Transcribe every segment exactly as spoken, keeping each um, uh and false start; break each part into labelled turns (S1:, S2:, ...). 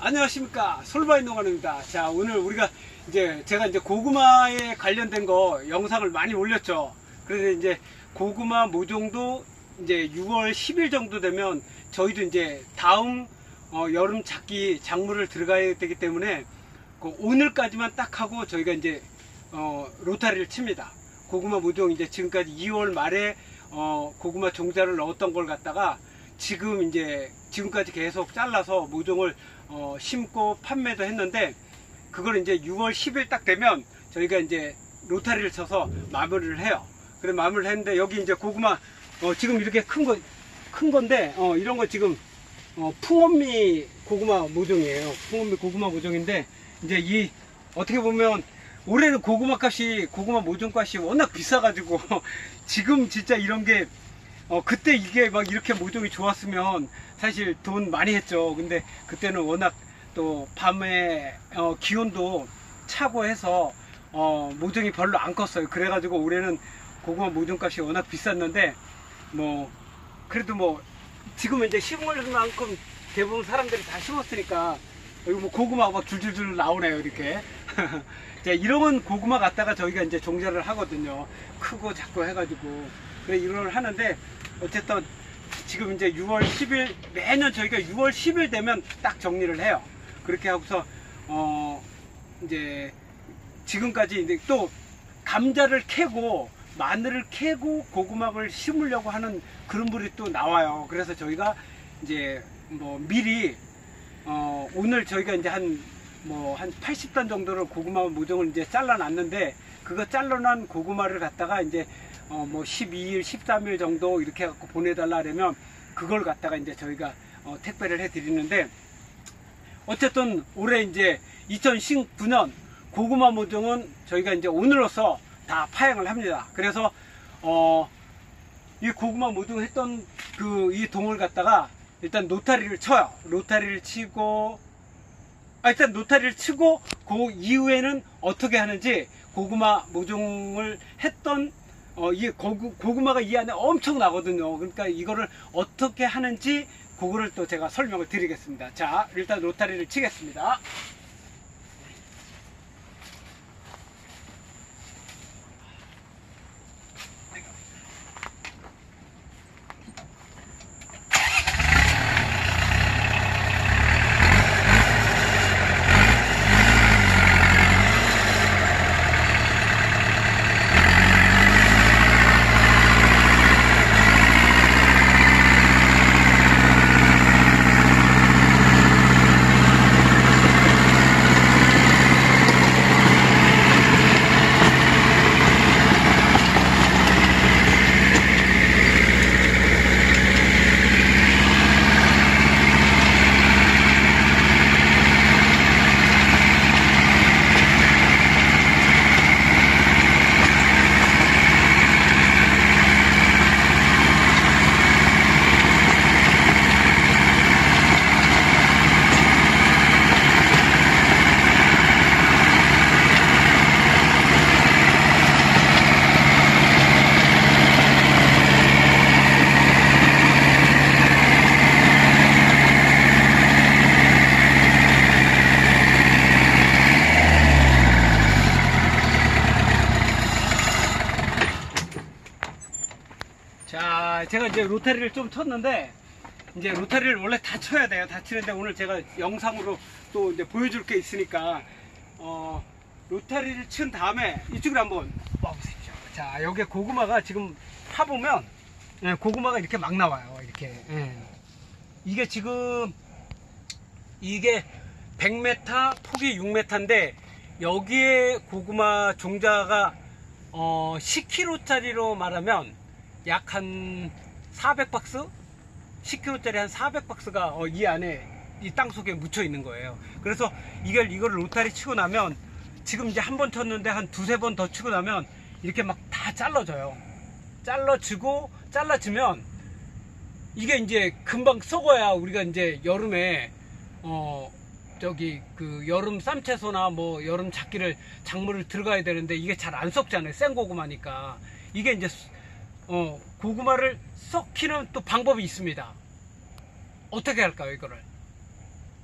S1: 안녕하십니까, 솔바인 농가입니다. 자, 오늘 우리가 이제 제가 이제 고구마에 관련된 거 영상을 많이 올렸죠. 그래서 이제 고구마 모종도 이제 유월 십일 정도 되면 저희도 이제 다음 어, 여름 작기 작물을 들어가야 되기 때문에 그 오늘까지만 딱 하고 저희가 이제 어, 로타리를 칩니다. 고구마 모종 이제 지금까지 이월 말에 어, 고구마 종자를 넣었던 걸 갖다가 지금 이제 지금까지 계속 잘라서 모종을 어, 심고 판매도 했는데, 그걸 이제 유월 십일 딱 되면 저희가 이제 로타리를 쳐서 마무리를 해요. 그래 마무리를 했는데, 여기 이제 고구마 어, 지금 이렇게 큰 거, 큰 건데 어, 이런 거 지금 어, 풍원미 고구마 모종이에요. 풍원미 고구마 모종인데, 이제 이 어떻게 보면 올해는 고구마 값이 고구마 모종 값이 워낙 비싸가지고 지금 진짜 이런 게 어, 그때 이게 막 이렇게 모종이 좋았으면 사실 돈 많이 했죠. 근데 그때는 워낙 또 밤에 어, 기온도 차고 해서 어, 모종이 별로 안 컸어요. 그래가지고 올해는 고구마 모종 값이 워낙 비쌌는데, 뭐 그래도 뭐 지금은 이제 심을 만큼 대부분 사람들이 다 심었으니까 여기 뭐 고구마가 막 줄줄줄 나오네요, 이렇게. 자, 이런 고구마 갖다가 저희가 이제 종자를 하거든요. 크고 작고 해가지고. 그래, 이걸 하는데, 어쨌든 지금 이제 유월 십일, 매년 저희가 유월 십일 되면 딱 정리를 해요. 그렇게 하고서 어 이제 지금까지 이제 또 감자를 캐고 마늘을 캐고 고구마를 심으려고 하는 그런 분이 또 나와요. 그래서 저희가 이제 뭐 미리 어 오늘 저희가 이제 한 뭐 한 팔십 단 정도를 고구마 모종을 이제 잘라놨는데, 그거 잘라난 고구마를 갖다가 이제 어 뭐 십이 일, 십삼 일 정도 이렇게 해갖고 보내달라 하려면 그걸 갖다가 이제 저희가 어 택배를 해 드리는데, 어쨌든 올해 이제 이천십구 년 고구마 모종은 저희가 이제 오늘로서 다 파행을 합니다. 그래서 어 이 고구마 모종 했던 그 이 동을 갖다가 일단 노타리를 쳐요. 노타리를 치고 아, 일단 노타리를 치고 그 이후에는 어떻게 하는지, 고구마 모종을 했던 어, 이 고구, 고구마가 이 안에 엄청 나거든요. 그러니까 이거를 어떻게 하는지 그거를 또 제가 설명을 드리겠습니다. 자, 일단 로타리를 치겠습니다. 자, 제가 이제 로타리를 좀 쳤는데, 이제 로타리를 원래 다 쳐야 돼요. 다 치는데 오늘 제가 영상으로 또 이제 보여줄 게 있으니까 어, 로타리를 친 다음에 이쪽으로 한번 와보십시오. 자, 여기 고구마가 지금 파보면 예, 고구마가 이렇게 막 나와요. 이렇게 예. 이게 지금 이게 백 미터, 폭이 육 미터인데 여기에 고구마 종자가 어, 십 킬로그램짜리로 말하면 약 한 사백 박스? 십 킬로그램짜리 한 사백 박스가 어, 이 안에 이 땅 속에 묻혀 있는 거예요. 그래서 이걸 이걸 로타리 치고 나면, 지금 이제 한 번 쳤는데 한 두세 번 더 치고 나면 이렇게 막 다 잘라져요. 잘라지고 잘라지면 이게 이제 금방 썩어야 우리가 이제 여름에 어 저기 그 여름 쌈채소나 뭐 여름 작기를 작물을 들어가야 되는데, 이게 잘 안 썩잖아요. 생 고구마니까. 이게 이제 어, 고구마를 썩히는 또 방법이 있습니다. 어떻게 할까요, 이거를?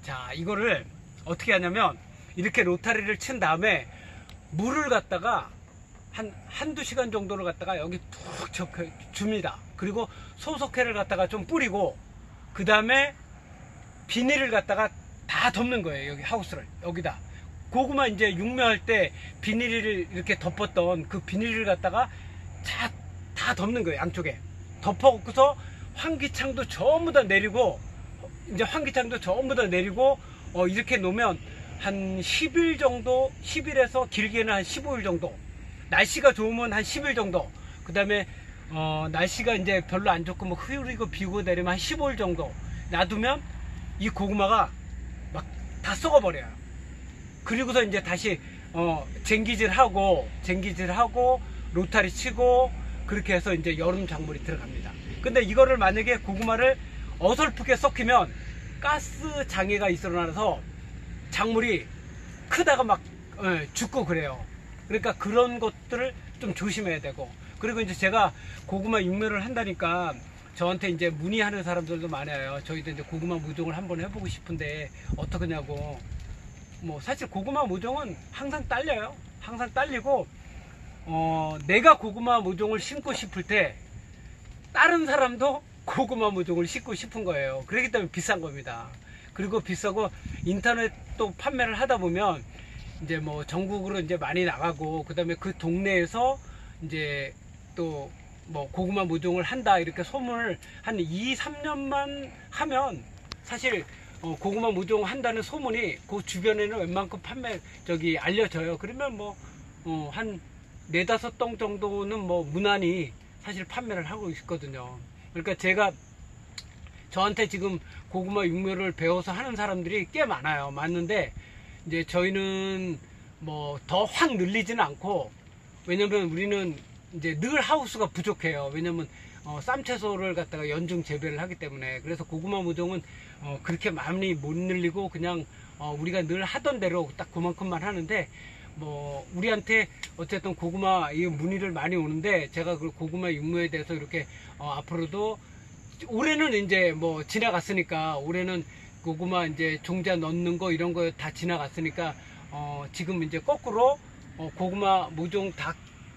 S1: 자, 이거를 어떻게 하냐면 이렇게 로타리를 친 다음에 물을 갖다가 한 한두 시간 정도를 갖다가 여기 툭 적혀 줍니다. 그리고 소속해를 갖다가 좀 뿌리고 그 다음에 비닐을 갖다가 다 덮는 거예요. 여기 하우스를 여기다 고구마 이제 육묘할 때 비닐을 이렇게 덮었던 그 비닐을 갖다가 다, 다 덮는 거예요. 양쪽에 덮어갖고서 환기창도 전부 다 내리고 이제 환기창도 전부 다 내리고 어, 이렇게 놓으면 한 십 일 정도, 십 일에서 길게는 한 십오 일 정도, 날씨가 좋으면 한 십 일 정도, 그 다음에 어, 날씨가 이제 별로 안 좋고 뭐 흐리고 비고 내리면 한 십오 일 정도 놔두면 이 고구마가 막 다 썩어버려요. 그리고서 이제 다시 어, 쟁기질 하고 쟁기질 하고 로타리 치고 그렇게 해서 이제 여름 작물이 들어갑니다. 근데 이거를 만약에 고구마를 어설프게 썩히면 가스 장애가 일어나서 작물이 크다가 막 예, 죽고 그래요. 그러니까 그런 것들을 좀 조심해야 되고, 그리고 이제 제가 고구마 육묘를 한다니까 저한테 이제 문의하는 사람들도 많아요. 저희도 이제 고구마 모종을 한번 해보고 싶은데 어떡하냐고. 뭐 사실 고구마 모종은 항상 딸려요. 항상 딸리고 어, 내가 고구마 모종을 심고 싶을 때 다른 사람도 고구마 모종을 심고 싶은 거예요. 그렇기 때문에 비싼 겁니다. 그리고 비싸고 인터넷도 판매를 하다 보면 이제 뭐 전국으로 이제 많이 나가고 그 다음에 그 동네에서 이제 또 뭐 고구마 모종을 한다 이렇게 소문을 한 이, 삼 년만 하면 사실 어 고구마 모종 한다는 소문이 그 주변에는 웬만큼 판매 저기 알려져요. 그러면 뭐 어 한 네다섯 동 정도는 뭐 무난히 사실 판매를 하고 있거든요. 그러니까 제가 저한테 지금 고구마 육묘를 배워서 하는 사람들이 꽤 많아요. 많은데 이제 저희는 뭐 더 확 늘리지는 않고, 왜냐면 우리는 이제 늘 하우스가 부족해요. 왜냐면 어, 쌈채소를 갖다가 연중 재배를 하기 때문에. 그래서 고구마 모종은 어, 그렇게 많이 못 늘리고 그냥 어, 우리가 늘 하던 대로 딱 그만큼만 하는데, 뭐 우리한테 어쨌든 고구마 이 문의를 많이 오는데 제가 그 고구마 육묘에 대해서 이렇게 어, 앞으로도 올해는 이제 뭐 지나갔으니까, 올해는 고구마 이제 종자 넣는 거 이런 거 다 지나갔으니까 어, 지금 이제 거꾸로 어, 고구마 모종 다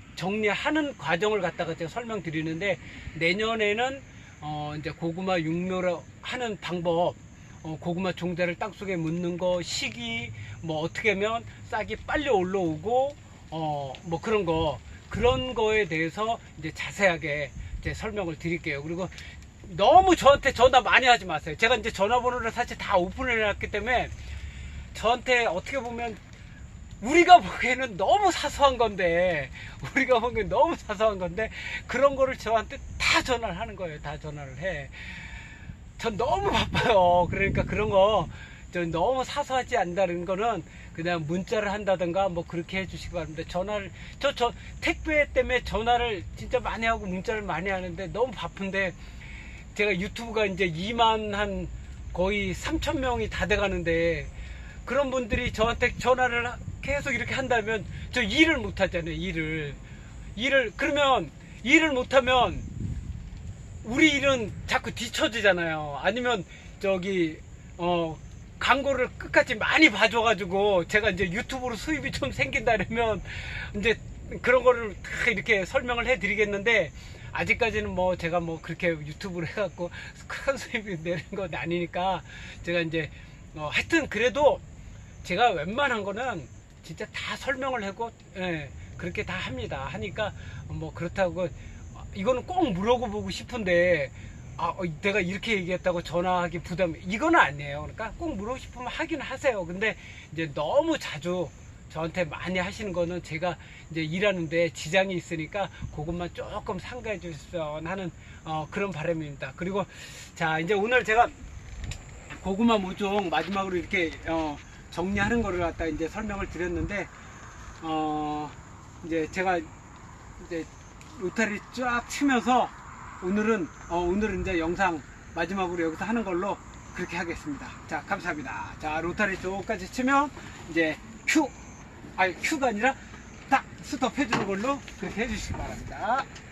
S1: 정리하는 과정을 갖다가 제가 설명드리는데, 내년에는 어, 이제 고구마 육묘를 하는 방법, 어, 고구마 종자를 땅속에 묻는 거, 시기, 뭐 어떻게 하면 싹이 빨리 올라오고, 어, 뭐 그런 거, 그런 거에 대해서 이제 자세하게 이제 설명을 드릴게요. 그리고 너무 저한테 전화 많이 하지 마세요. 제가 이제 전화번호를 사실 다 오픈을 해놨기 때문에 저한테 어떻게 보면 우리가 보기에는 너무 사소한 건데, 우리가 보기엔 너무 사소한 건데, 그런 거를 저한테 다 전화를 하는 거예요. 다 전화를 해. 전 너무 바빠요. 그러니까 그런 거, 저 너무 사소하지 않다는 거는 그냥 문자를 한다든가 뭐 그렇게 해주시기 바랍니다. 전화를, 저, 저, 택배 때문에 전화를 진짜 많이 하고 문자를 많이 하는데 너무 바쁜데, 제가 유튜브가 이제 이만 한 거의 삼천 명이 다 돼가는데, 그런 분들이 저한테 전화를 계속 이렇게 한다면 저 일을 못 하잖아요. 일을 일을 그러면 일을 못하면 우리 일은 자꾸 뒤처지잖아요. 아니면 저기 어 광고를 끝까지 많이 봐줘 가지고 제가 이제 유튜브로 수입이 좀 생긴다 그러면 이제 그런 거를 다 이렇게 설명을 해 드리겠는데, 아직까지는 뭐 제가 뭐 그렇게 유튜브를 해갖고 큰 수입이 내는 건 아니니까 제가 이제 어 하여튼 그래도 제가 웬만한 거는 진짜 다 설명을 하고, 예, 그렇게 다 합니다. 하니까 뭐 그렇다고 이거는 꼭 물어보고 싶은데, 아, 내가 이렇게 얘기했다고 전화하기 부담, 이거는 아니에요. 그러니까 꼭 물어보고 싶으면 하긴 하세요. 근데 이제 너무 자주 저한테 많이 하시는 거는 제가 이제 일하는데 지장이 있으니까 그것만 조금 상가해 주셨으면 하는 어, 그런 바람입니다. 그리고 자, 이제 오늘 제가 고구마 모종 마지막으로 이렇게 어, 정리하는 거를 갖다 이제 설명을 드렸는데, 어, 이제 제가 이제 로타리 쫙 치면서 오늘은, 어, 오늘은 이제 영상 마지막으로 여기서 하는 걸로 그렇게 하겠습니다. 자, 감사합니다. 자, 로타리 쪽까지 치면 이제 큐, 아니, 큐가 아니라 딱 스톱 해주는 걸로 그렇게 해주시기 바랍니다.